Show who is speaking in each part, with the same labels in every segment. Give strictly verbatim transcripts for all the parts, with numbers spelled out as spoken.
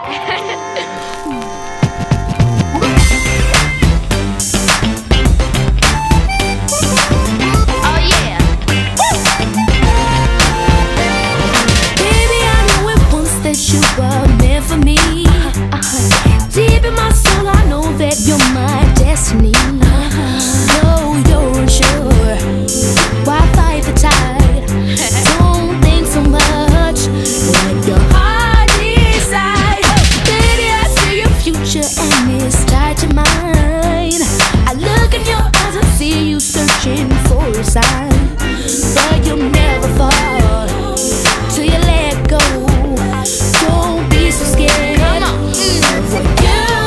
Speaker 1: You're my destiny. Though you're unsure, why fight the tide? Don't think so much, let your heart decide. Baby, I see your future and it's tied to mine. I look in your eyes and see you searching for a sign, but you'll never fall till you let go. Don't be so scared. Come on. Mm.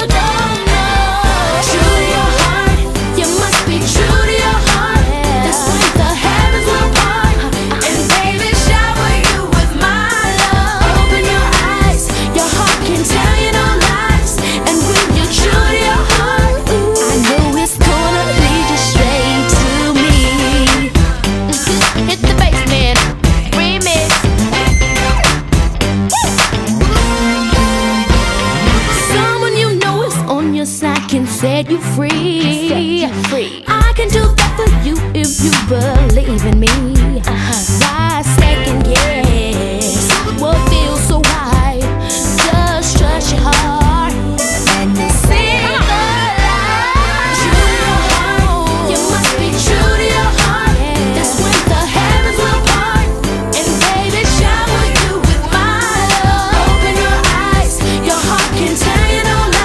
Speaker 1: Can set you free. Set you free. I can do that for you if you believe in me. Uh-huh. Why second guess what feels so right? Just trust your heart and you see the light. True to your heart, you must be true to your heart. Yeah. That's when the heavens will part, and baby, shower you with my love. Open your eyes, your heart can tell you no lies.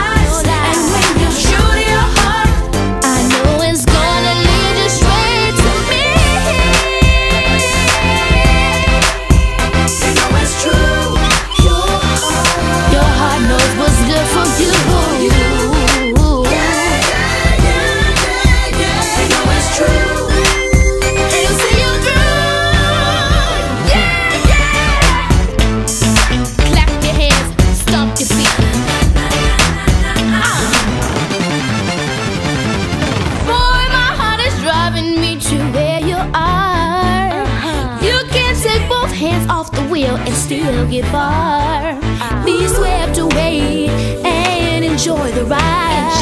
Speaker 1: Hands off the wheel and still get far. Be swept away and enjoy the ride.